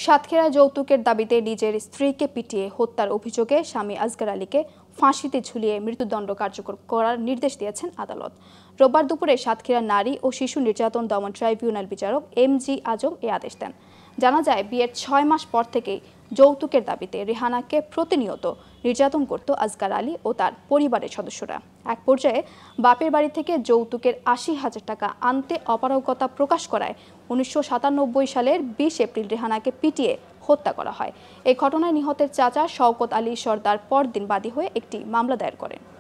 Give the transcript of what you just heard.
সাতক্ষীরায় যৌতুকের দাবিতে নিজের স্ত্রীকে পিটিয়ে হত্যার অভিযোগে স্বামী আসগর আলীকে ফাঁসিতে ঝুলিয়ে মৃত্যুদণ্ড কার্যকর করার নির্দেশ দিয়েছেন আদালত। রোববার দুপুরে সাতক্ষীরা নারী ও শিশু নির্যাতন দমন ট্রাইব্যুনাল বিচারক এম.জি. আজম এ আদেশ দেন। জানা যায়, বিয়ের ৬ মাস পর থেকেই যৌতুকের দাবিতে রেহানাকে প্রতিনিয়ত নির্যাতন করত আসগর আলী ও তার পরিবারের সদস্যরা। এক পর্যায়ে বাপের বাড়ি থেকে যৌতুকের ৮০,০০০ টাকা আনতে অপারগতা প্রকাশ করায় ১৯৯৭ সালের ২০ এপ্রিল রেহানাকে পিটিয়ে হত্যা করা হয়। এই ঘটনায় নিহতের চাচা শওকত আলী সর্দার পরদিন বাদী হয়ে একটি মামলা দায়ের করেন।